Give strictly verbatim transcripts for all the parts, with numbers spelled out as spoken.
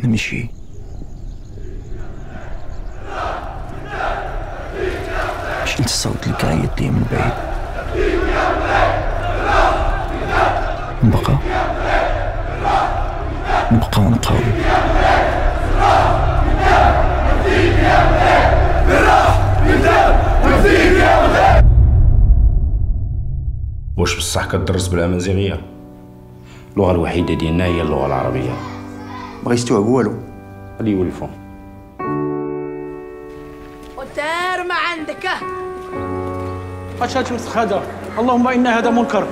نمشي. شلت الصوت اللي قاعد لي من بعيد. نبقى نبقى ونقاوم. واش بصح كدرس بالامازيغيه؟ اللغه الوحيده ديالنا هي اللغه العربيه. بغا يستوعب والو غادي يولفوا. ودار ما عندك اش هتمسخ هذا؟ اللهم ان هذا منكر.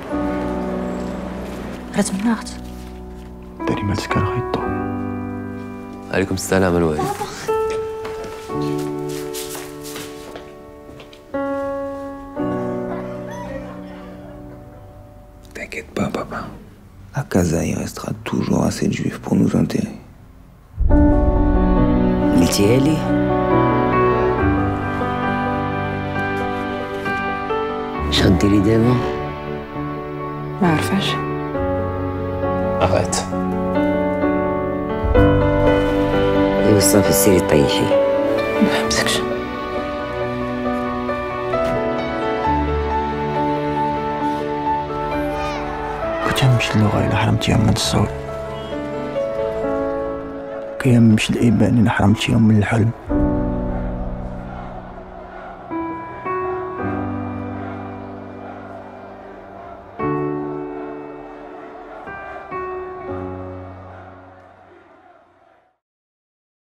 راه تمنعت. داري مال سكر غيطو. عليكم السلام الوالد. T'inquiète pas, papa. À Casa, il restera toujours assez de juifs pour nous enterrer. قلتيها اش غديري دابا؟ ما عرفاش. اغات ايوا صافي سيري طيحي. ما نحبسكش. كنت نمشي اللغة إلا حرمتيهم من الصوت، كيمشي الإيمان إلا حرمتيهم من الحلم.